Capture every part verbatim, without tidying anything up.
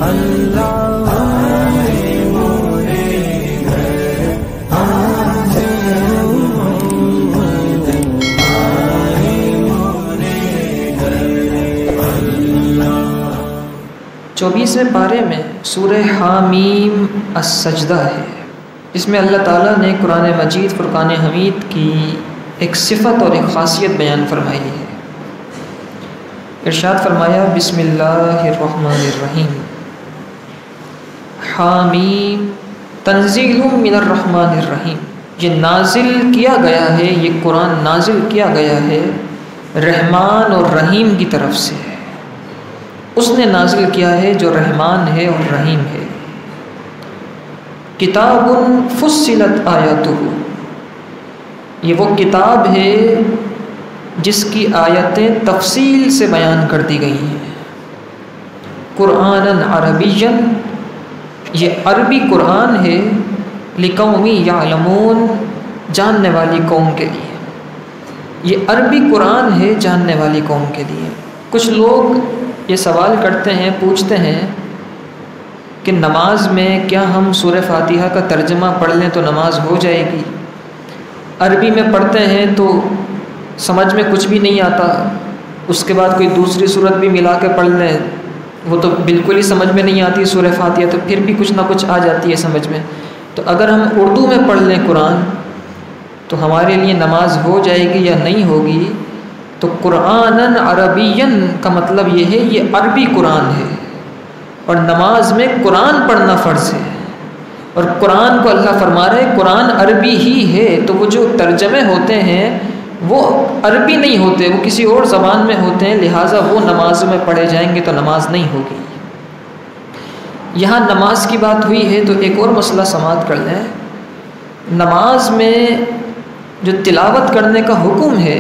چوبیسویں پارے میں سورہ حامیم السجدہ ہے۔ اس میں اللہ تعالیٰ نے قرآن مجید فرقان حمید کی ایک صفت اور ایک خاصیت بیان فرمائی ہے۔ ارشاد فرمایا بسم اللہ الرحمن الرحیم، حامیم تنزیل من الرحمن الرحیم، یہ نازل کیا گیا ہے، یہ قرآن نازل کیا گیا ہے رحمان اور رحیم کی طرف سے، اس نے نازل کیا ہے جو رحمان ہے اور رحیم ہے۔ کتاب فصلت آیاتہ، یہ وہ کتاب ہے جس کی آیتیں تفصیل سے بیان کر دی گئی ہیں۔ قرآن عربی، یہ عربی قرآن ہے، لقوم یعلمون، جاننے والی قوم کے لیے۔ یہ عربی قرآن ہے جاننے والی قوم کے لیے۔ کچھ لوگ یہ سوال کرتے ہیں، پوچھتے ہیں کہ نماز میں کیا ہم سورہ فاتحہ کا ترجمہ پڑھ لیں تو نماز ہو جائے گی؟ عربی میں پڑھتے ہیں تو سمجھ میں کچھ بھی نہیں آتا، اس کے بعد کوئی دوسری سورت بھی ملا کے پڑھ لیں وہ تو بالکل ہی سمجھ میں نہیں آتی سورہ فاتحہ، تو پھر بھی کچھ نہ کچھ آ جاتی ہے سمجھ میں۔ تو اگر ہم اردو میں پڑھ لیں قرآن تو ہمارے لیے نماز ہو جائے گی یا نہیں ہوگی؟ تو قرآن عربین کا مطلب یہ ہے یہ عربی قرآن ہے، اور نماز میں قرآن پڑھنا فرض ہے، اور قرآن کو اللہ فرما رہے ہیں قرآن عربی ہی ہے، تو وہ جو ترجمے ہوتے ہیں وہ عربی نہیں ہوتے، وہ کسی اور زبان میں ہوتے ہیں، لہٰذا وہ نماز میں پڑھے جائیں گے تو نماز نہیں ہوگی۔ یہاں نماز کی بات ہوئی ہے تو ایک اور مسئلہ سماعت کر لیں۔ نماز میں جو تلاوت کرنے کا حکم ہے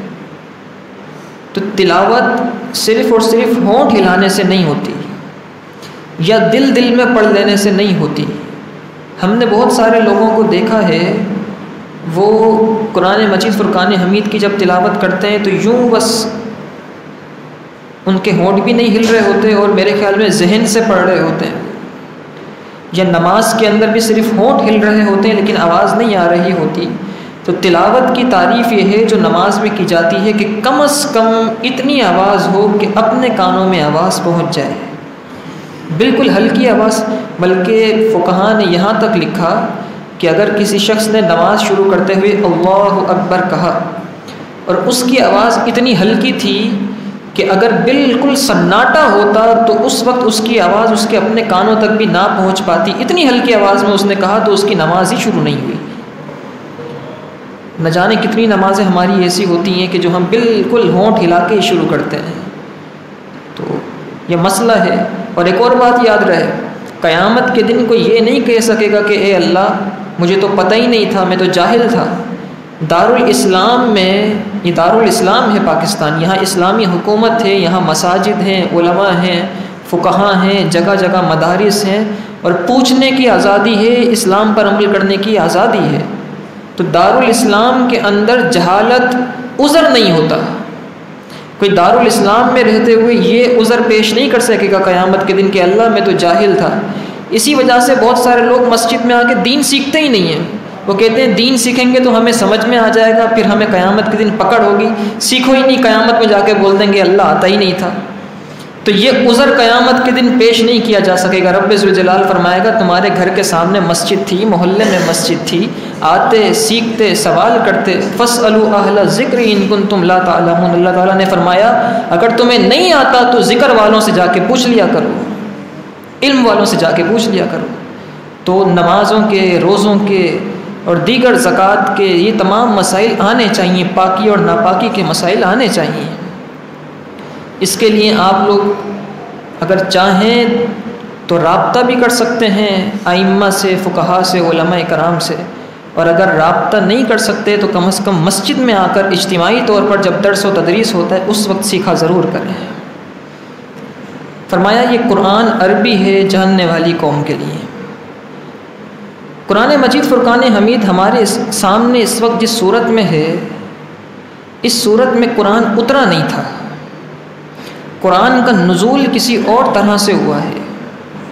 تو تلاوت صرف اور صرف ہونٹ ہلانے سے نہیں ہوتی یا دل دل میں پڑھ لینے سے نہیں ہوتی۔ ہم نے بہت سارے لوگوں کو دیکھا ہے وہ قرآن مجید فرقان حمید کی جب تلاوت کرتے ہیں تو یوں بس ان کے ہونٹ بھی نہیں ہل رہے ہوتے اور میرے خیال میں ذہن سے پڑھ رہے ہوتے ہیں، یا نماز کے اندر بھی صرف ہونٹ ہل رہے ہوتے ہیں لیکن آواز نہیں آ رہی ہوتی۔ تو تلاوت کی تعریف یہ ہے جو نماز میں کی جاتی ہے کہ کم از کم اتنی آواز ہو کہ اپنے کانوں میں آواز پہنچ جائے، بالکل ہلکی آواز۔ بلکہ فقہاء نے یہاں تک لکھا کہ اگر کسی شخص نے نماز شروع کرتے ہوئے اللہ اکبر کہا اور اس کی آواز اتنی ہلکی تھی کہ اگر بالکل سناٹا ہوتا تو اس وقت اس کی آواز اس کے اپنے کانوں تک بھی نہ پہنچ پاتی، اتنی ہلکی آواز میں اس نے کہا تو اس کی نماز ہی شروع نہیں ہوئی۔ نہ جانے کتنی نمازیں ہماری ایسی ہوتی ہیں کہ جو ہم بالکل ہونٹ ہلا کے شروع کرتے ہیں۔ تو یہ مسئلہ ہے۔ اور ایک اور بات یاد رہے، قیامت کے دن کوئی یہ نہیں کہہ سکے گا کہ اے اللہ مجھے تو پتہ ہی نہیں تھا، میں تو جاہل تھا۔ دارالاسلام میں، یہ دارالاسلام ہے پاکستان، یہاں اسلامی حکومت ہے، یہاں مساجد ہیں، علماء ہیں، فقہاء ہیں، جگہ جگہ مدارس ہیں، اور پوچھنے کی آزادی ہے، اسلام پر عمل کرنے کی آزادی ہے۔ تو دارالاسلام کے اندر جہالت عذر نہیں ہوتا۔ کوئی دارالاسلام میں رہتے ہوئے یہ عذر پیش نہیں کر سکے گا قیامت کے دن کہ اللہ میں تو جاہل تھا۔ اسی وجہ سے بہت سارے لوگ مسجد میں آ کے دین سیکھتے ہی نہیں ہیں۔ وہ کہتے ہیں دین سیکھیں گے تو ہمیں سمجھ میں آ جائے گا، پھر ہمیں قیامت کے دن پکڑ ہوگی، سیکھو ہی نہیں، قیامت میں جا کے بول دیں گے اللہ آتا ہی نہیں تھا۔ تو یہ عذر قیامت کے دن پیش نہیں کیا جا سکے گا۔ رب ذوالجلال فرمائے گا تمہارے گھر کے سامنے مسجد تھی، محلے میں مسجد تھی، آتے سیکھتے سوال کرتے، فاسألوا اہل الذکر ان کنتم لا تعلمون۔ اللہ تعالیٰ نے فرمایا اگر تمہیں نہیں آتا تو ذکر والوں سے جا کے پوچھ لیا کرو، علم والوں سے جا کے پوچھ لیا کرو۔ تو نمازوں کے، روزوں کے اور دیگر زکوٰۃ کے یہ تمام مسائل آنے چاہیے، پاکی اور ناپاکی کے مسائل آنے چاہیے۔ اس کے لیے آپ لوگ اگر چاہیں تو رابطہ بھی کر سکتے ہیں ائمہ سے، فقہاء سے، علماء کرام سے، اور اگر رابطہ نہیں کر سکتے تو کم از کم مسجد میں آ کر اجتماعی طور پر جب درس و تدریس ہوتا ہے اس وقت سیکھا ضرور کریں۔ فرمایا یہ قرآن عربی ہے جاننے والی قوم کے لیے۔ قرآن مجید فرقان حمید ہمارے سامنے اس وقت جس صورت میں ہے، اس صورت میں قرآن اترا نہیں تھا، قرآن کا نزول کسی اور طرح سے ہوا ہے۔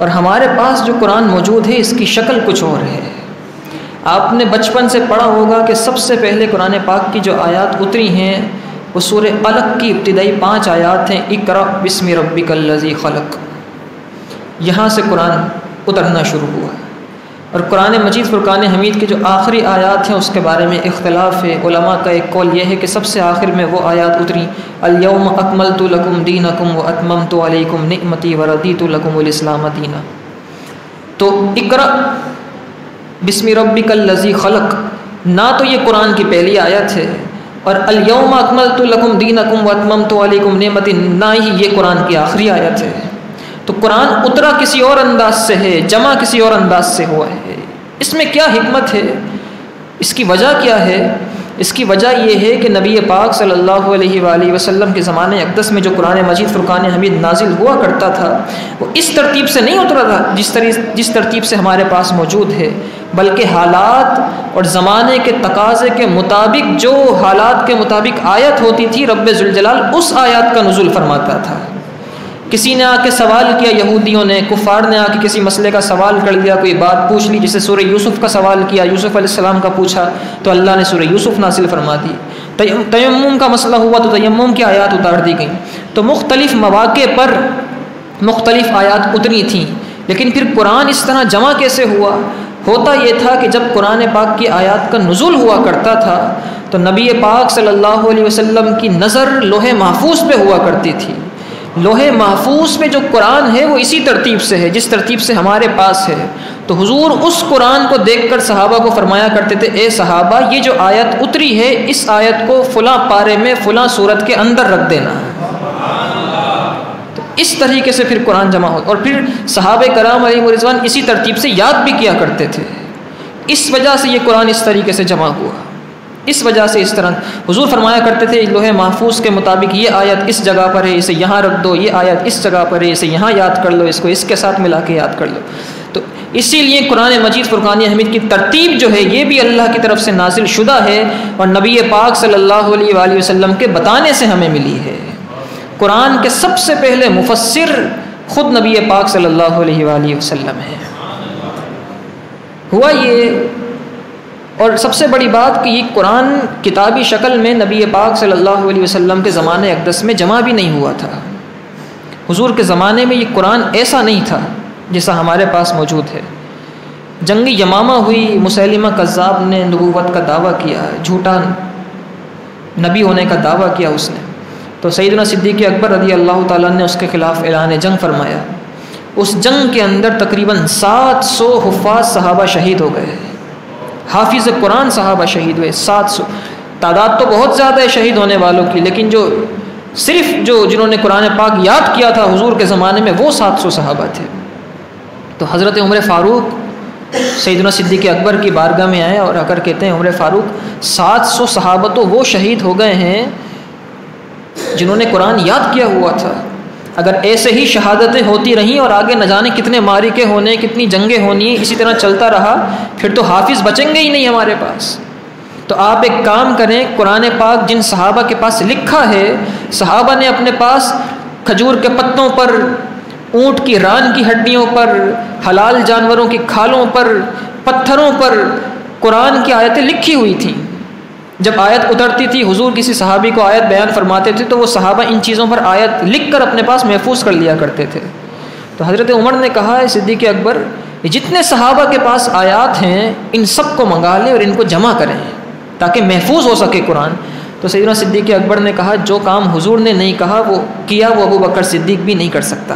اور ہمارے پاس جو قرآن موجود ہے اس کی شکل کچھ اور ہے۔ آپ نے بچپن سے پڑھا ہوگا کہ سب سے پہلے قرآن پاک کی جو آیات اتری ہیں وہ سورہ علق کی ابتدائی پانچ آیات ہیں، اقرأ بسم ربک الذی خلق، یہاں سے قرآن اترنا شروع ہوا۔ اور قرآن مجید فرقان حمید کی جو آخری آیات ہیں اس کے بارے میں اختلاف ہے، علماء کا ایک قول یہ ہے کہ سب سے آخر میں وہ آیات اتری، الیوم اکملت لکم دینکم واتممت علیکم نعمتی ورضیت لکم الاسلام دینا۔ تو اقرأ بسم ربک الذی خلق نہ تو یہ قرآن کی پہلی آیت ہے، اور الیوم اکملت لکم دینکم واتممت علیکم نعمتی نہ ہی یہ قرآن کی آخری آیت ہے۔ تو قرآن اترا کسی اور انداز سے ہے، جمع کسی اور انداز سے ہوا ہے۔ اس میں کیا حکمت ہے، اس کی وجہ کیا ہے؟ اس کی وجہ یہ ہے کہ نبی پاک صلی اللہ علیہ وآلہ وسلم کے زمانے اقدس میں جو قرآن مجید فرقان حمید نازل ہوا کرتا تھا وہ اس ترتیب سے نہیں اترا تھا جس طریق جس ترتیب سے ہمارے پاس موجود ہے، بلکہ حالات اور زمانے کے تقاضے کے مطابق جو حالات کے مطابق آیت ہوتی تھی رب ذوالجلال اس آیات کا نزول فرماتا تھا۔ کسی نے آ کے سوال کیا، یہودیوں نے، کفار نے آ کے کسی مسئلے کا سوال کر لیا، کوئی بات پوچھ لی، جسے سورہ یوسف کا سوال کیا، یوسف علیہ السلام کا پوچھا تو اللہ نے سورہ یوسف نازل فرما دی۔ تیمم کا مسئلہ ہوا تو تیمم کی آیات اتار دی گئیں۔ تو مختلف مواقع پر مختلف آیات اتری تھیں، لیکن پھر قرآن اس طرح جمع کیسے ہوا؟ ہوتا یہ تھا کہ جب قرآن پاک کی آیات کا نزول ہوا کرتا تھا تو نبی پاک صلی اللہ علیہ وسلم کی نظر لوح محفوظ پہ ہوا کرتی تھی۔ لوح محفوظ پہ جو قرآن ہے وہ اسی ترتیب سے ہے جس ترتیب سے ہمارے پاس ہے۔ تو حضور اس قرآن کو دیکھ کر صحابہ کو فرمایا کرتے تھے، اے صحابہ یہ جو آیت اتری ہے اس آیت کو فلاں پارے میں فلاں سورت کے اندر رکھ دینا۔ تو اس طریقے سے پھر قرآن جمع ہو، اور پھر صحابہ کرام علیہ رضوان اسی ترتیب سے یاد بھی کیا کرتے تھے۔ اس وجہ سے یہ قرآن اس طریقے سے جمع ہوا، اس وجہ سے اس طرح حضور فرمایا کرتے تھے لوح محفوظ کے مطابق یہ آیت اس جگہ پر ہے، اسے یہاں رکھ دو، یہ آیت اس جگہ پر ہے، اسے یہاں یاد کر لو، اس کو اس کے ساتھ ملا کے یاد کر لو۔ تو اسی لیے قرآن مجید فرقان حمید کی ترتیب جو ہے یہ بھی اللہ کی طرف سے نازل شدہ ہے اور نبی پاک صلی اللہ علیہ وآلہ وسلم کے بتانے سے ہمیں ملی ہے۔ قرآن کے سب سے پہلے مفسر خود نبی پاک صلی اللہ علیہ وآلہ وسلم ہے۔ ہوا یہ، اور سب سے بڑی بات کہ یہ قرآن کتابی شکل میں نبی پاک صلی اللہ علیہ وسلم کے زمانے اقدس میں جمع بھی نہیں ہوا تھا۔ حضور کے زمانے میں یہ قرآن ایسا نہیں تھا جیسا ہمارے پاس موجود ہے۔ جنگ یمامہ ہوئی، مسیلمہ کذاب نے نبوت کا دعویٰ کیا، جھوٹا نبی ہونے کا دعویٰ کیا اس نے، تو سیدنا صدیق اکبر رضی اللہ تعالیٰ نے اس کے خلاف اعلان جنگ فرمایا۔ اس جنگ کے اندر تقریباً سات سو حفاظ صحابہ شہید ہو گئے، حافظ قرآن صحابہ شہید ہوئے، سات سو۔ تعداد تو بہت زیادہ ہے شہید ہونے والوں کی، لیکن جو صرف جو جنہوں نے قرآن پاک یاد کیا تھا حضور کے زمانے میں وہ سات سو صحابہ تھے۔ تو حضرت عمر فاروق سیدنا صدیق اکبر کی بارگاہ میں آئے اور آ کر کہتے ہیں، عمر فاروق سات سو صحابہ تو وہ شہید ہو گئے ہیں جنہوں نے قرآن یاد کیا ہوا تھا۔ اگر ایسے ہی شہادتیں ہوتی رہیں اور آگے نہ جانے کتنے معرکے ہونے، کتنی جنگیں ہونی، اسی طرح چلتا رہا پھر تو حافظ بچیں گے ہی نہیں ہمارے پاس۔ تو آپ ایک کام کریں، قرآن پاک جن صحابہ کے پاس لکھا ہے، صحابہ نے اپنے پاس کھجور کے پتوں پر، اونٹ کی ران کی ہڈیوں پر، حلال جانوروں کی کھالوں پر، پتھروں پر قرآن کی آیتیں لکھی ہوئی تھیں۔ جب آیت اترتی تھی حضور کسی صحابی کو آیت بیان فرماتے تھے تو وہ صحابہ ان چیزوں پر آیت لکھ کر اپنے پاس محفوظ کر لیا کرتے تھے۔ تو حضرت عمر نے کہا ہے صدیق اکبر جتنے صحابہ کے پاس آیات ہیں ان سب کو منگا لیں اور ان کو جمع کریں تاکہ محفوظ ہو سکے قرآن۔ تو سیدنا صدیق اکبر نے کہا جو کام حضور نے نہیں کہا وہ کیا وہ ابو بکر صدیق بھی نہیں کر سکتا۔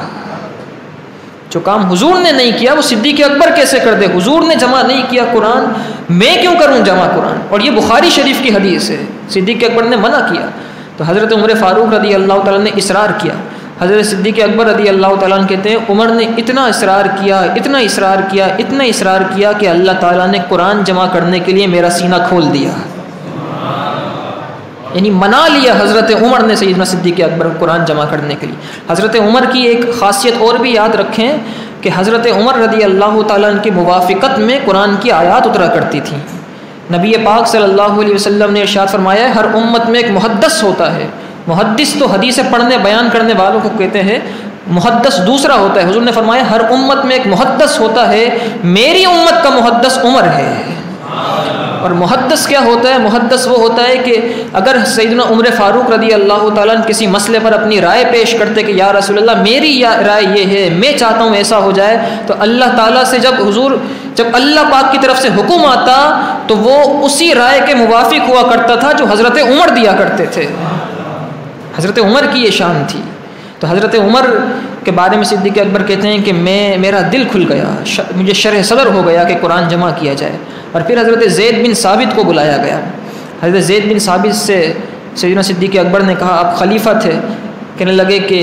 جو کام حضور نے نہیں کیا وہ صدیق اکبر کیسے کر دے؟ حضور نے جمع نہیں کیا قرآن، میں کیوں کروں جمع قرآن؟ اور یہ بخاری شریف کی حدیث ہے، صدیق اکبر نے منع کیا۔ تو حضرت عمر فاروق رضی اللہ تعالیٰ نے اصرار کیا۔ حضرت صدیق اکبر رضی اللہ تعالیٰ عنہ کہتے ہیں عمر نے اتنا اصرار کیا اتنا اصرار کیا اتنا اصرار کیا کہ اللہ تعالیٰ نے قرآن جمع کرنے کے لیے میرا سینہ کھول دیا، یعنی منا لیا حضرت عمر نے سیدنا صدیق اکبر قرآن جمع کرنے کے لیے۔ حضرت عمر کی ایک خاصیت اور بھی یاد رکھیں کہ حضرت عمر رضی اللہ تعالیٰ عنہ کی موافقت میں قرآن کی آیات اترا کرتی تھیں۔ نبی پاک صلی اللہ علیہ وسلم نے ارشاد فرمایا ہے ہر امت میں ایک محدث ہوتا ہے۔ محدث تو حدیث پڑھنے بیان کرنے والوں کو کہتے ہیں، محدث دوسرا ہوتا ہے. حضور نے فرمایا ہر امت میں ایک محدث ہوتا ہے، میری امت کا محدث عمر ہے. اور محدث کیا ہوتا ہے؟ محدث وہ ہوتا ہے کہ اگر سیدنا عمر فاروق رضی اللہ تعالیٰ عنہ کسی مسئلے پر اپنی رائے پیش کرتے کہ یا رسول اللہ میری رائے یہ ہے، میں چاہتا ہوں ایسا ہو جائے، تو اللہ تعالیٰ سے جب حضور جب اللہ پاک کی طرف سے حکم آتا تو وہ اسی رائے کے موافق ہوا کرتا تھا جو حضرت عمر دیا کرتے تھے. حضرت عمر کی یہ شان تھی. تو حضرت عمر کے بارے میں صدیق اکبر کہتے ہیں کہ میں میرا دل کھل گیا، مجھے شرح صدر ہو گیا کہ قرآن جمع کیا جائے. اور پھر حضرت زید بن ثابت کو بلایا گیا. حضرت زید بن ثابت سے سیدنا صدیق اکبر نے کہا، آپ خلیفہ تھے، کہنے لگے کہ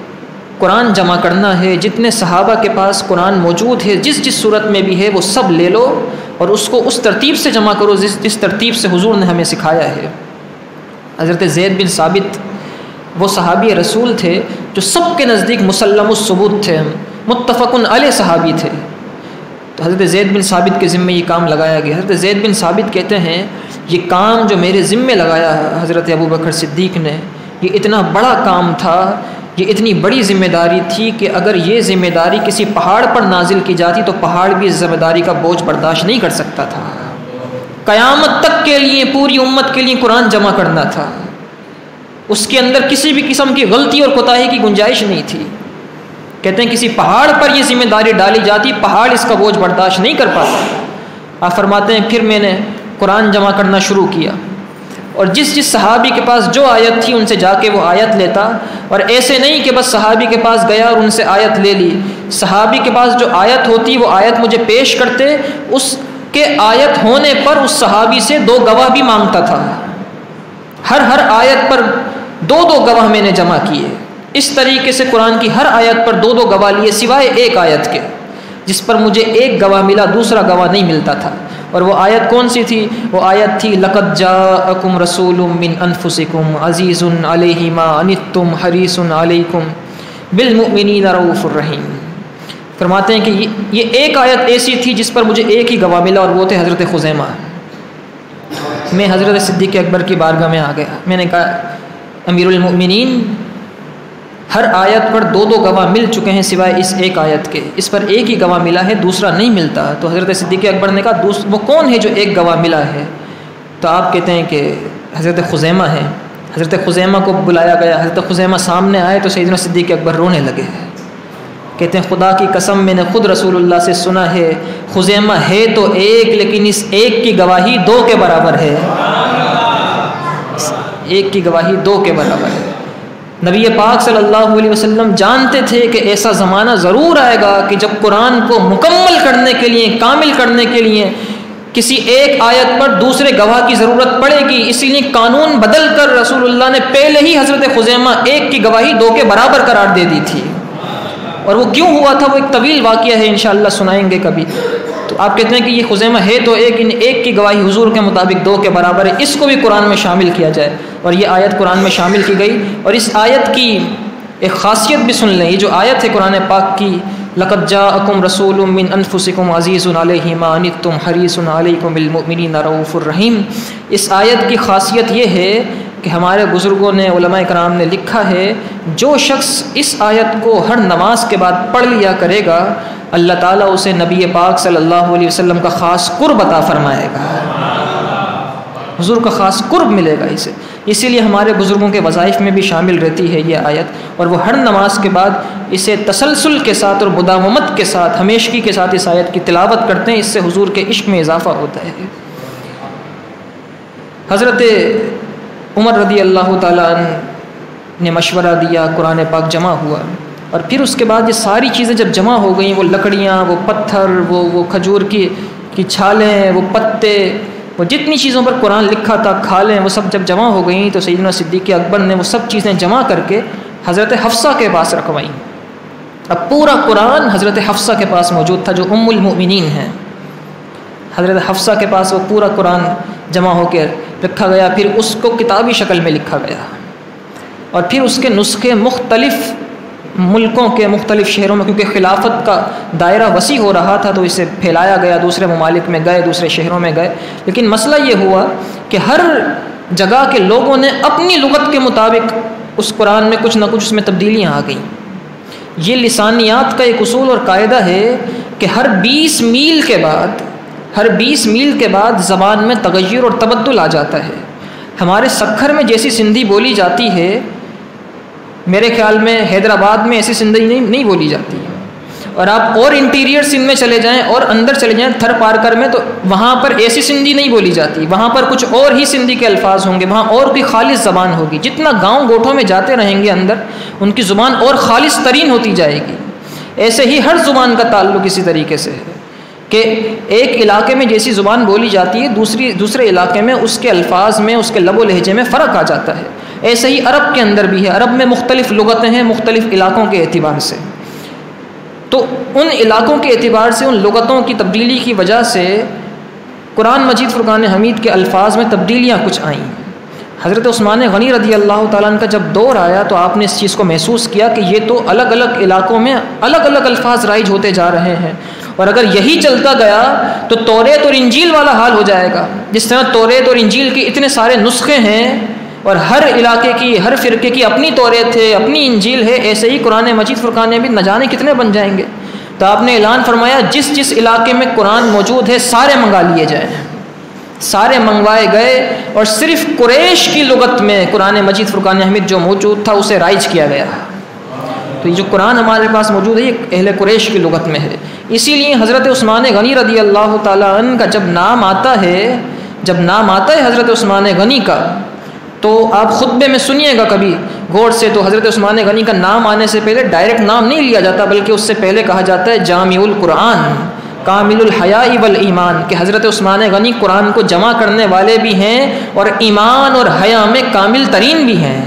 قرآن جمع کرنا ہے، جتنے صحابہ کے پاس قرآن موجود ہے جس جس صورت میں بھی ہے وہ سب لے لو اور اس کو اس ترتیب سے جمع کرو جس جس ترتیب سے حضور نے ہمیں سکھایا ہے. حضرت زید بن ثابت وہ صحابی رسول تھے جو سب کے نزدیک مسلم الثبوت تھے، متفق علیہ صحابی تھے. تو حضرت زید بن ثابت کے ذمے یہ کام لگایا گیا. حضرت زید بن ثابت کہتے ہیں یہ کام جو میرے ذمے لگایا حضرت ابو بکر صدیق نے، یہ اتنا بڑا کام تھا، یہ اتنی بڑی ذمہ داری تھی کہ اگر یہ ذمہ داری کسی پہاڑ پر نازل کی جاتی تو پہاڑ بھی اس ذمہ داری کا بوجھ برداشت نہیں کر سکتا تھا. قیامت تک کے لیے پوری امت کے لیے قرآن جمع کرنا تھا، اس کے اندر کسی بھی قسم کی غلطی اور کوتاہی کی گنجائش نہیں تھی. کہتے ہیں کسی پہاڑ پر یہ ذمہ داری ڈالی جاتی، پہاڑ اس کا بوجھ برداشت نہیں کر پاتا. آپ فرماتے ہیں پھر میں نے قرآن جمع کرنا شروع کیا اور جس جس صحابی کے پاس جو آیت تھی ان سے جا کے وہ آیت لیتا. اور ایسے نہیں کہ بس صحابی کے پاس گیا اور ان سے آیت لے لی، صحابی کے پاس جو آیت ہوتی وہ آیت مجھے پیش کرتے، اس کے آیت ہونے پر اس صحابی سے دو گواہ بھی مانگتا تھا. ہر ہر آیت پر دو دو گواہ میں نے جمع کیے. اس طریقے سے قرآن کی ہر آیت پر دو دو گواہ لیے سوائے ایک آیت کے جس پر مجھے ایک گواہ ملا، دوسرا گواہ نہیں ملتا تھا. اور وہ آیت کون سی تھی؟ وہ آیت تھی لَقَدْ جَاءَكُمْ رَسُولٌ مِّنْ أَنفُسِكُمْ عَزِيزٌ عَلَيْهِ مَا عَنِتُّمْ حَرِيصٌ عَلَيْكُمْ بِالْمُؤْمِنِينَ رَءُوفٌ رَحِيمٌ. فرماتے ہیں کہ یہ ایک آیت ایسی تھی جس پر مجھے ایک ہی گواہ ملا اور وہ تھے حضرت خزیمہ. میں حضرت صدیق اکبر کی بارگاہ میں آ گیا. میں نے کہا امیر المؤمنین، ہر آیت پر دو دو گواہ مل چکے ہیں سوائے اس ایک آیت کے، اس پر ایک ہی گواہ ملا ہے، دوسرا نہیں ملتا. تو حضرت صدیق اکبر نے کہا وہ کون ہے جو ایک گواہ ملا ہے؟ تو آپ کہتے ہیں کہ حضرت خزیمہ ہے. حضرت خزیمہ کو بلایا گیا. حضرت خزیمہ سامنے آئے تو سیدنا صدیق اکبر رونے لگے. کہتے ہیں خدا کی قسم میں نے خود رسول اللہ سے سنا ہے، خزیمہ ہے تو ایک لیکن اس ایک کی گواہی دو کے برابر ہے. ایک کی گواہی دو کے برابر ہے. نبی پاک صلی اللہ علیہ وسلم جانتے تھے کہ ایسا زمانہ ضرور آئے گا کہ جب قرآن کو مکمل کرنے کے لیے، کامل کرنے کے لیے کسی ایک آیت پر دوسرے گواہ کی ضرورت پڑے گی. اسی لیے قانون بدل کر رسول اللہ نے پہلے ہی حضرت خزیمہ ایک کی گواہی دو کے برابر قرار دے دی تھی. اور وہ کیوں ہوا تھا وہ ایک طویل واقعہ ہے، انشاءاللہ سنائیں گے کبھی. تو آپ کہتے ہیں کہ یہ خزیمہ ہے تو ایک ان ایک کی گواہی حضور کے مطابق دو کے برابر ہے، اس کو بھی قرآن میں شامل کیا جائے. اور یہ آیت قرآن میں شامل کی گئی. اور اس آیت کی ایک خاصیت بھی سن لیں. یہ جو آیت ہے قرآن پاک کی لَقَدْ جَاءَكُمْ رَسُولٌ مِّنْ أَنفُسِكُمْ عَزِيزٌ عَلَيْهِ مَا عَنِتُّمْ حَرِيصٌ عَلَيْكُمْ بِالْمُؤْمِنِينَ رَءُوفٌ رَحِيمٌ. اس آیت کی خاصیت یہ ہے کہ ہمارے بزرگوں نے، علماء کرام نے لکھا ہے جو شخص اس آیت کو ہر نماز کے بعد پڑھ لیا کرے گا اللہ تعالیٰ اسے نبی پاک صلی اللہ علیہ وسلم کا خاص قرب عطا فرمائے گا. حضور کا خاص قرب ملے گا اسے. اسی لیے ہمارے بزرگوں کے وظائف میں بھی شامل رہتی ہے یہ آیت. اور وہ ہر نماز کے بعد اسے تسلسل کے ساتھ اور مداومت کے ساتھ، ہمیشگی کے ساتھ اس آیت کی تلاوت کرتے ہیں. اس سے حضور کے عشق میں اضافہ ہوتا ہے. حضرت عمر رضی اللہ تعالیٰ عنہ نے مشورہ دیا، قرآن پاک جمع ہوا. اور پھر اس کے بعد یہ ساری چیزیں جب جمع ہو گئیں، وہ لکڑیاں، وہ پتھر، وہ وہ کھجور کی کی چھالیں، وہ پتے، وہ جتنی چیزوں پر قرآن لکھا تھا، کھالیں، وہ سب جب جمع ہو گئیں تو سیدنا صدیق اکبر نے وہ سب چیزیں جمع کر کے حضرت حفصہ کے پاس رکھوائیں. اب پورا قرآن حضرت حفصہ کے پاس موجود تھا جو ام المؤمنین ہیں. حضرت حفصہ کے پاس وہ پورا قرآن جمع ہو کے رکھا گیا. پھر اس کو کتابی شکل میں لکھا گیا اور پھر اس کے نسخے مختلف ملکوں کے مختلف شہروں میں، کیونکہ خلافت کا دائرہ وسیع ہو رہا تھا تو اسے پھیلایا گیا، دوسرے ممالک میں گئے، دوسرے شہروں میں گئے. لیکن مسئلہ یہ ہوا کہ ہر جگہ کے لوگوں نے اپنی لغت کے مطابق اس قرآن میں کچھ نہ کچھ اس میں تبدیلیاں آ گئیں. یہ لسانیات کا ایک اصول اور قاعدہ ہے کہ ہر بیس میل کے بعد ہر بیس میل کے بعد زبان میں تغیر اور تبدل آ جاتا ہے۔ ہمارے سکھر میں جیسی سندھی بولی جاتی ہے، میرے خیال میں حیدرآباد میں ایسی سندھی نہیں نہیں بولی جاتی ہے، اور آپ اور انٹیریئر سندھ میں چلے جائیں اور اندر چلے جائیں تھر پارکر میں، تو وہاں پر ایسی سندھی نہیں بولی جاتی، وہاں پر کچھ اور ہی سندھی کے الفاظ ہوں گے، وہاں اور کوئی خالص زبان ہوگی۔ جتنا گاؤں گوٹھوں میں جاتے رہیں گے اندر، ان کی زبان اور خالص ترین ہوتی جائے گی۔ ایسے ہی ہر زبان کا تعلق اسی طریقے سے ہے کہ ایک علاقے میں جیسی زبان بولی جاتی ہے، دوسری دوسرے علاقے میں اس کے الفاظ میں، اس کے لب و لہجے میں فرق آ جاتا ہے۔ ایسے ہی عرب کے اندر بھی ہے، عرب میں مختلف لغتیں ہیں مختلف علاقوں کے اعتبار سے، تو ان علاقوں کے اعتبار سے ان لغتوں کی تبدیلی کی وجہ سے قرآن مجید فرقان حمید کے الفاظ میں تبدیلیاں کچھ آئیں۔ حضرت عثمان غنی رضی اللہ تعالیٰ عنہ کا جب دور آیا تو آپ نے اس چیز کو محسوس کیا کہ یہ تو الگ الگ علاقوں میں الگ الگ الفاظ رائج ہوتے جا رہے ہیں، اور اگر یہی چلتا گیا تو توریت اور انجیل والا حال ہو جائے گا۔ جس طرح توریت اور انجیل کے اتنے سارے نسخے ہیں اور ہر علاقے کی ہر فرقے کی اپنی توریت ہے، اپنی انجیل ہے، ایسے ہی قرآن مجید فرقان حمید نہ جانے کتنے بن جائیں گے۔ تو آپ نے اعلان فرمایا جس جس علاقے میں قرآن موجود ہے سارے منگا لیے جائیں، سارے منگوائے گئے، اور صرف قریش کی لغت میں قرآن مجید فرقان حمید جو موجود تھا اسے رائج کیا گیا۔ تو یہ جو قرآن ہمارے پاس موجود ہے یہ اہل قریش کی لغت میں ہے۔ اسی لیے حضرت عثمان غنی رضی اللہ تعالیٰ عنہ کا جب نام آتا ہے جب نام آتا ہے حضرت عثمان غنی کا، تو آپ خطبے میں سنیے گا کبھی غور سے، تو حضرت عثمان غنی کا نام آنے سے پہلے ڈائریکٹ نام نہیں لیا جاتا، بلکہ اس سے پہلے کہا جاتا ہے جامع القرآن کامل الحیاء والایمان، کہ حضرت عثمان غنی قرآن کو جمع کرنے والے بھی ہیں اور ایمان اور حیا میں کامل ترین بھی ہیں۔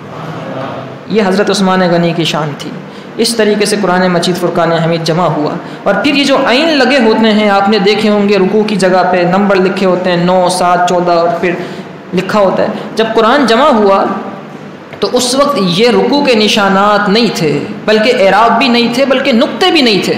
یہ حضرت عثمان غنی کی شان تھی۔ اس طریقے سے قرآن مجید فرقان حمید جمع ہوا، اور پھر یہ جو عین لگے ہوتے ہیں آپ نے دیکھے ہوں گے، رکوع کی جگہ پہ نمبر لکھے ہوتے ہیں نو سات چودہ، اور پھر لکھا ہوتا ہے۔ جب قرآن جمع ہوا تو اس وقت یہ رکوع کے نشانات نہیں تھے، بلکہ اعراب بھی نہیں تھے، بلکہ نقطے بھی نہیں تھے۔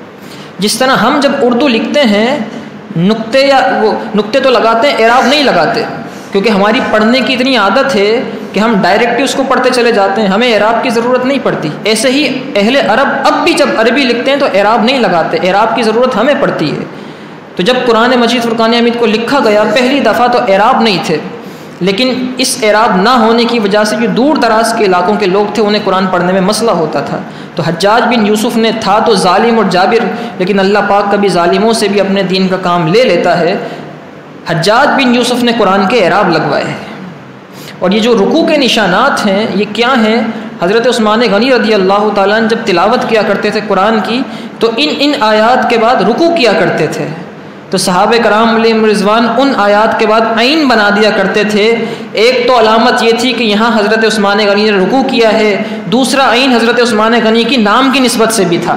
جس طرح ہم جب اردو لکھتے ہیں نقطے یا وہ نقطے تو لگاتے ہیں، اعراب نہیں لگاتے، کیونکہ ہماری پڑھنے کی اتنی عادت ہے کہ ہم ڈائریکٹ ہی اس کو پڑھتے چلے جاتے ہیں، ہمیں اعراب کی ضرورت نہیں پڑتی۔ ایسے ہی اہل عرب اب بھی جب عربی لکھتے ہیں تو اعراب نہیں لگاتے، اعراب کی ضرورت ہمیں پڑتی ہے۔ تو جب قرآن مجید فرقان حمید کو لکھا گیا پہلی دفعہ تو اعراب نہیں تھے، لیکن اس اعراب نہ ہونے کی وجہ سے جو دور دراز کے علاقوں کے لوگ تھے انہیں قرآن پڑھنے میں مسئلہ ہوتا تھا۔ تو حجاج بن یوسف نے، تھا تو ظالم اور جابر، لیکن اللہ پاک کبھی ظالموں سے بھی اپنے دین کا کام لے لیتا ہے، حجاج بن یوسف نے قرآن کے اعراب لگوائے۔ اور یہ جو رکوع کے نشانات ہیں یہ کیا ہیں؟ حضرت عثمان غنی رضی اللہ تعالیٰ عنہ جب تلاوت کیا کرتے تھے قرآن کی تو ان ان آیات کے بعد رکوع کیا کرتے تھے، تو صحابہ کرام علیہم رضوان ان آیات کے بعد عین بنا دیا کرتے تھے۔ ایک تو علامت یہ تھی کہ یہاں حضرت عثمان غنی نے رکوع کیا ہے، دوسرا عین حضرت عثمان غنی کی نام کی نسبت سے بھی تھا۔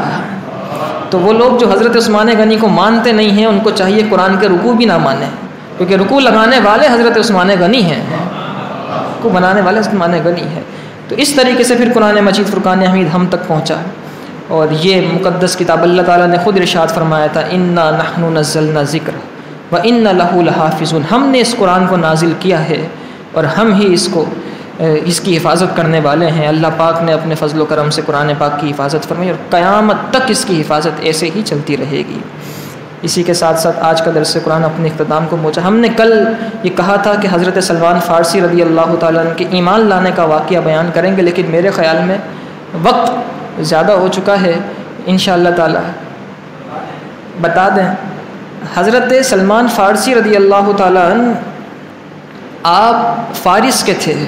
تو وہ لوگ جو حضرت عثمان غنی کو مانتے نہیں ہیں ان کو چاہیے قرآن کے رکوع بھی نہ مانیں، کیونکہ رکوع لگانے والے حضرت عثمان غنی ہیں، رکوع بنانے والے عثمان غنی ہیں۔ تو اس طریقے سے پھر قرآن مجید فرقان حمید ہم تک پہنچا، اور یہ مقدس کتاب اللہ تعالیٰ نے خود ارشاد فرمایا تھا انا نحن نزلنا ذکر وانا لہ لحافظون، ہم نے اس قرآن کو نازل کیا ہے اور ہم ہی اس کو اس کی حفاظت کرنے والے ہیں۔ اللہ پاک نے اپنے فضل و کرم سے قرآن پاک کی حفاظت فرمائی اور قیامت تک اس کی حفاظت ایسے ہی چلتی رہے گی۔ اسی کے ساتھ ساتھ آج کا درس قرآن اپنے اختتام کو پہنچا۔ ہم نے کل یہ کہا تھا کہ حضرت سلمان فارسی رضی اللہ تعالیٰ عنہ کے ایمان لانے کا واقعہ بیان کریں گے، لیکن میرے خیال میں وقت زیادہ ہو چکا ہے، انشاءاللہ تعالی بتا دیں۔ حضرت سلمان فارسی رضی اللہ تعالیٰ عنہ آپ فارس کے تھے،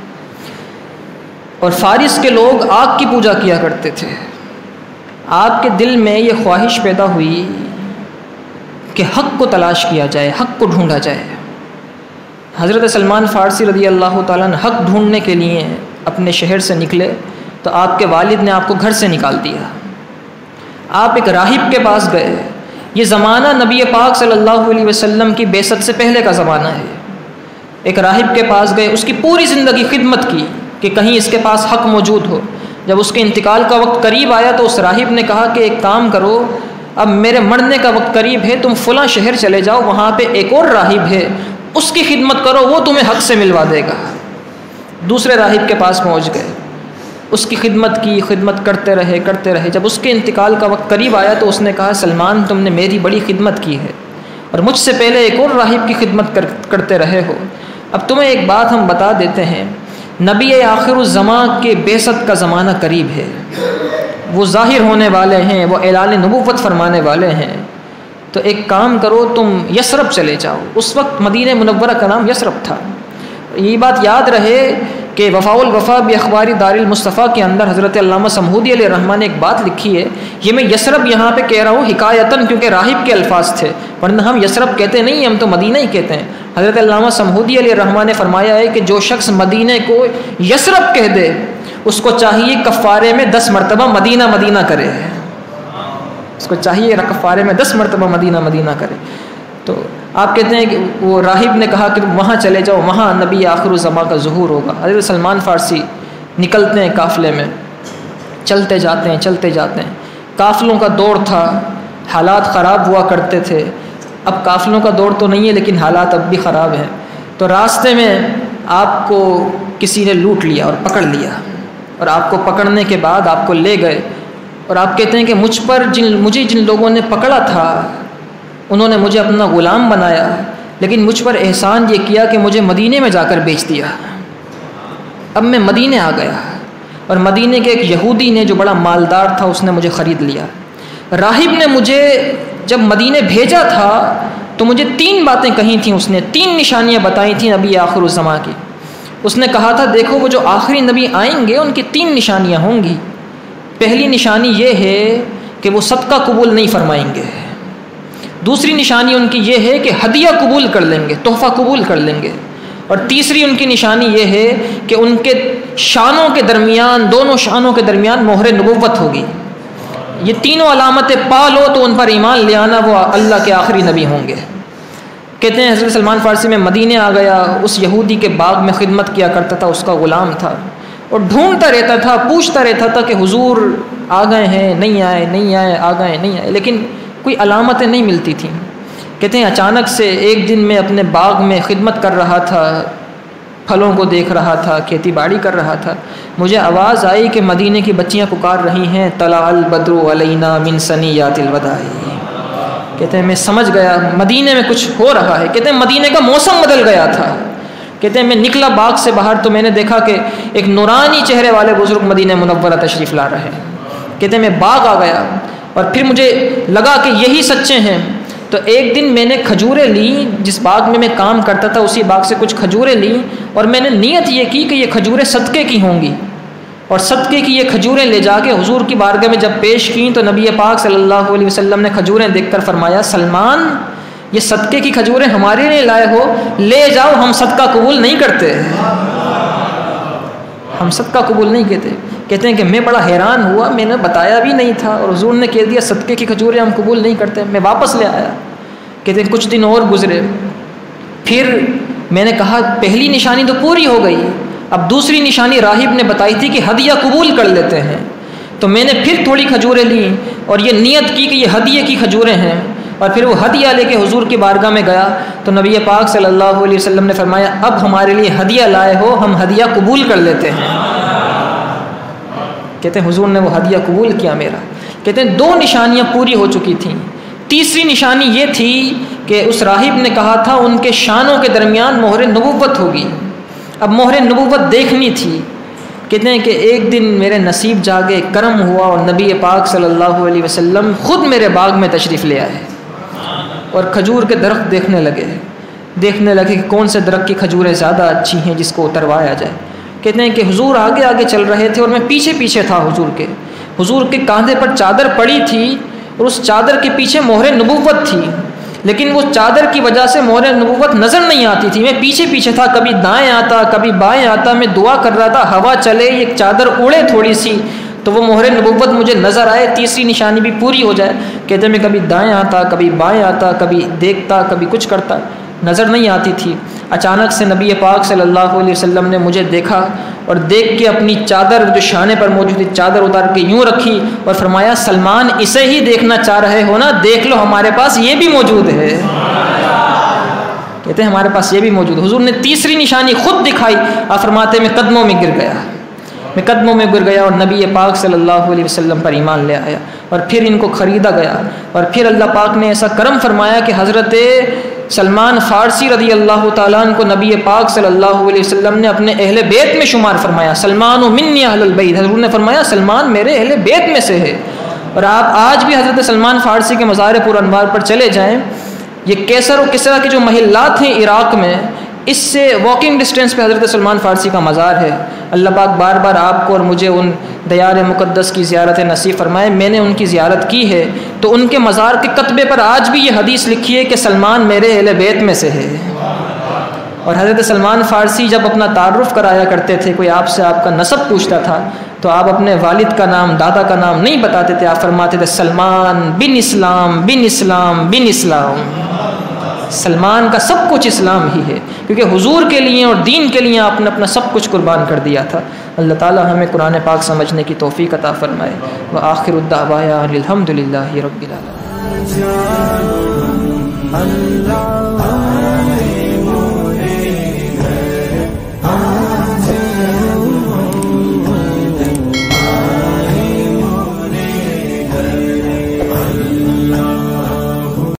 اور فارس کے لوگ آگ کی پوجا کیا کرتے تھے۔ آپ کے دل میں یہ خواہش پیدا ہوئی کہ حق کو تلاش کیا جائے، حق کو ڈھونڈا جائے۔ حضرت سلمان فارسی رضی اللہ تعالیٰ عنہ حق ڈھونڈنے کے لیے اپنے شہر سے نکلے تو آپ کے والد نے آپ کو گھر سے نکال دیا۔ آپ ایک راہب کے پاس گئے۔ یہ زمانہ نبی پاک صلی اللہ علیہ وسلم کی بعثت سے پہلے کا زمانہ ہے۔ ایک راہب کے پاس گئے، اس کی پوری زندگی خدمت کی کہ کہیں اس کے پاس حق موجود ہو۔ جب اس کے انتقال کا وقت قریب آیا تو اس راہب نے کہا کہ ایک کام کرو، اب میرے مرنے کا وقت قریب ہے، تم فلاں شہر چلے جاؤ، وہاں پہ ایک اور راہب ہے، اس کی خدمت کرو، وہ تمہیں حق سے ملوا دے گا۔ دوسرے راہب کے پاس پہنچ گئے، اس کی خدمت کی، خدمت کرتے رہے کرتے رہے جب اس کے انتقال کا وقت قریب آیا تو اس نے کہا سلمان تم نے میری بڑی خدمت کی ہے اور مجھ سے پہلے ایک اور راہب کی خدمت کر کرتے رہے ہو، اب تمہیں ایک بات ہم بتا دیتے ہیں، نبی آخر الزماں کے بعثت کا زمانہ قریب ہے، وہ ظاہر ہونے والے ہیں، وہ اعلان نبوت فرمانے والے ہیں، تو ایک کام کرو تم یثرب چلے جاؤ۔ اس وقت مدینہ منورہ کا نام یثرب تھا۔ یہ بات یاد رہے کہ وفاء الوفا باخبار دار المصطفیٰ کے اندر حضرت علامہ سمہودی علیہ الرحمٰن نے ایک بات لکھی ہے، یہ میں یثرب یہاں پہ کہہ رہا ہوں حکایتاً کیونکہ راہب کے الفاظ تھے، ورنہ ہم یثرب کہتے نہیں، ہم تو مدینہ ہی کہتے ہیں۔ حضرت علامہ سمہودی علیہ الرحمٰن نے فرمایا ہے کہ جو شخص مدینہ کو یثرب کہہ دے اس کو چاہیے کفارے میں دس مرتبہ مدینہ مدینہ کرے، اس کو چاہیے کفارے میں دس مرتبہ مدینہ مدینہ کرے۔ تو آپ کہتے ہیں کہ وہ راہب نے کہا کہ وہاں چلے جاؤ، وہاں نبی آخر الزماں کا ظہور ہوگا۔ حضرت سلمان فارسی نکلتے ہیں قافلے میں، چلتے جاتے ہیں چلتے جاتے ہیں، قافلوں کا دور تھا، حالات خراب ہوا کرتے تھے، اب قافلوں کا دور تو نہیں ہے لیکن حالات اب بھی خراب ہیں۔ تو راستے میں آپ کو کسی نے لوٹ لیا اور پکڑ لیا، اور آپ کو پکڑنے کے بعد آپ کو لے گئے، اور آپ کہتے ہیں کہ مجھ پر جن مجھے جن لوگوں نے پکڑا تھا انہوں نے مجھے اپنا غلام بنایا، لیکن مجھ پر احسان یہ کیا کہ مجھے مدینے میں جا کر بیچ دیا۔ اب میں مدینے آ گیا اور مدینے کے ایک یہودی نے جو بڑا مالدار تھا اس نے مجھے خرید لیا۔ راہب نے مجھے جب مدینے بھیجا تھا تو مجھے تین باتیں کہی تھیں، اس نے تین نشانیاں بتائی تھیں نبی آخر الزماں کی۔ اس نے کہا تھا دیکھو وہ جو آخری نبی آئیں گے ان کی تین نشانیاں ہوں گی، پہلی نشانی یہ ہے کہ وہ صدقہ قبول نہیں فرمائیں گے، دوسری نشانی ان کی یہ ہے کہ ہدیہ قبول کر لیں گے، تحفہ قبول کر لیں گے، اور تیسری ان کی نشانی یہ ہے کہ ان کے شانوں کے درمیان، دونوں شانوں کے درمیان مہر نبوت ہوگی۔ یہ تینوں علامتیں پا لو تو ان پر ایمان لے آنا، وہ اللہ کے آخری نبی ہوں گے۔ کہتے ہیں حضرت سلمان فارسی میں مدینے آ گیا، اس یہودی کے باغ میں خدمت کیا کرتا تھا، اس کا غلام تھا، اور ڈھونڈتا رہتا تھا، پوچھتا رہتا تھا کہ حضور آ گئے ہیں نہیں آئے نہیں آئے آ گئے نہیں آئے، لیکن کوئی علامتیں نہیں ملتی تھیں۔ کہتے ہیں اچانک سے ایک دن میں اپنے باغ میں خدمت کر رہا تھا، پھلوں کو دیکھ رہا تھا، کھیتی باڑی کر رہا تھا، مجھے آواز آئی کہ مدینے کی بچیاں پکار رہی ہیں طلع البدر علینا من ثنیات الوداع۔ کہتے ہیں میں سمجھ گیا مدینے میں کچھ ہو رہا ہے۔ کہتے ہیں مدینے کا موسم بدل گیا تھا۔ کہتے ہیں میں نکلا باغ سے باہر تو میں نے دیکھا کہ ایک نورانی چہرے والے بزرگ مدینہ منورہ تشریف لا رہے ہیں۔ کہتے ہیں میں باغ آ گیا اور پھر مجھے لگا کہ یہی سچے ہیں، تو ایک دن میں نے کھجوریں لیں، جس باغ میں میں کام کرتا تھا اسی باغ سے کچھ کھجوریں لیں، اور میں نے نیت یہ کی کہ یہ کھجوریں صدقے کی ہوں گی، اور صدقے کی یہ کھجوریں لے جا کے حضور کی بارگاہ میں جب پیش کیں تو نبی پاک صلی اللہ علیہ وسلم نے کھجوریں دیکھ کر فرمایا سلمان یہ صدقے کی کھجوریں ہمارے لیے لائے ہو، لے جاؤ، ہم صدقہ قبول نہیں کرتے، ہم صدقہ قبول نہیں کہتے۔ کہتے ہیں کہ میں بڑا حیران ہوا، میں نے بتایا بھی نہیں تھا اور حضور نے کہہ دیا صدقے کی کھجوریں ہم قبول نہیں کرتے، میں واپس لے آیا۔ کہتے ہیں کچھ دن اور گزرے، پھر میں نے کہا پہلی نشانی تو پوری ہو گئی، اب دوسری نشانی راہب نے بتائی تھی کہ ہدیہ قبول کر لیتے ہیں، تو میں نے پھر تھوڑی کھجوریں لیں اور یہ نیت کی کہ یہ ہدیے کی کھجوریں ہیں، اور پھر وہ ہدیہ لے کے حضور کی بارگاہ میں گیا تو نبی پاک صلی اللہ علیہ وسلم نے فرمایا اب ہمارے لیے ہدیہ لائے ہو، ہم ہدیہ قبول کر لیتے ہیں۔ کہتے ہیں حضور نے وہ ہدیہ قبول کیا میرا۔ کہتے ہیں دو نشانیاں پوری ہو چکی تھیں، تیسری نشانی یہ تھی کہ اس راہب نے کہا تھا ان کے شانوں کے درمیان مہر نبوت ہوگی، اب مہر نبوت دیکھنی تھی۔ کہتے ہیں کہ ایک دن میرے نصیب جاگے، کرم ہوا اور نبی پاک صلی اللہ علیہ وسلم خود میرے باغ میں تشریف لے آئے اور کھجور کے درخت دیکھنے لگے دیکھنے لگے کہ کون سے درخت کی کھجوریں زیادہ اچھی ہیں جس کو اتروایا جائے۔ کہتے ہیں کہ حضور آگے آگے چل رہے تھے اور میں پیچھے پیچھے تھا حضور کے حضور کے کاندھے پر چادر پڑی تھی اور اس چادر کے پیچھے مہر نبوت تھی، لیکن وہ چادر کی وجہ سے مہر نبوت نظر نہیں آتی تھی، میں پیچھے پیچھے تھا، کبھی دائیں آتا کبھی بائیں آتا، میں دعا کر رہا تھا ہوا چلے یہ چادر اڑے تھوڑی سی تو وہ مہر نبوت مجھے نظر آئے، تیسری نشانی بھی پوری ہو جائے۔ کہتے ہیں میں کبھی دائیں آتا کبھی بائیں آتا، کبھی دیکھتا کبھی کچھ کرتا، نظر نہیں آتی تھی۔ اچانک سے نبی پاک صلی اللہ علیہ وسلم نے مجھے دیکھا اور دیکھ کے اپنی چادر جو شانے پر موجود تھی چادر اتار کے یوں رکھی اور فرمایا سلمان اسے ہی دیکھنا چاہ رہے ہو نا، دیکھ لو ہمارے پاس یہ بھی موجود ہے۔ کہتے ہیں ہمارے پاس یہ بھی موجود ہے۔ حضور نے تیسری نشانی خود دکھائی، آپ فرماتے میں قدموں میں گر گیا میں قدموں میں گر گیا اور نبی پاک صلی اللہ علیہ وسلم پر ایمان لے آیا، اور پھر ان کو خریدا گیا، اور پھر اللہ پاک نے ایسا کرم فرمایا کہ حضرت سلمان فارسی رضی اللہ تعالیٰ عنہ کو نبی پاک صلی اللہ علیہ وسلم نے اپنے اہل بیت میں شمار فرمایا۔ سلمان و منی اہل البیت، حضور نے فرمایا سلمان میرے اہل بیت میں سے ہے۔ اور آپ آج بھی حضرت سلمان فارسی کے مزار پر انوار پر چلے جائیں، یہ کیسر و کسرا کے جو محلات ہیں عراق میں، اس سے واکنگ ڈسٹینس پہ حضرت سلمان فارسی کا مزار ہے۔ اللہ پاک بار بار آپ کو اور مجھے ان دیار مقدس کی زیارت نصیب فرمائے۔ میں نے ان کی زیارت کی ہے تو ان کے مزار کے کتبے پر آج بھی یہ حدیث لکھی ہے کہ سلمان میرے اہل بیت میں سے ہے۔ اور حضرت سلمان فارسی جب اپنا تعارف کرایا کرتے تھے، کوئی آپ سے آپ کا نسب پوچھتا تھا تو آپ اپنے والد کا نام، دادا کا نام نہیں بتاتے تھے، آپ فرماتے تھے سلمان بن اسلام بن اسلام بن اسلام۔ سلمان کا سب کچھ اسلام ہی ہے، کیونکہ حضور کے لیے اور دین کے لیے آپ نے اپنا سب کچھ قربان کر دیا تھا۔ اللہ تعالی ہمیں قرآن پاک سمجھنے کی توفیق عطا فرمائے۔ وآخر الدعوانا الحمد للہ رب العالمین۔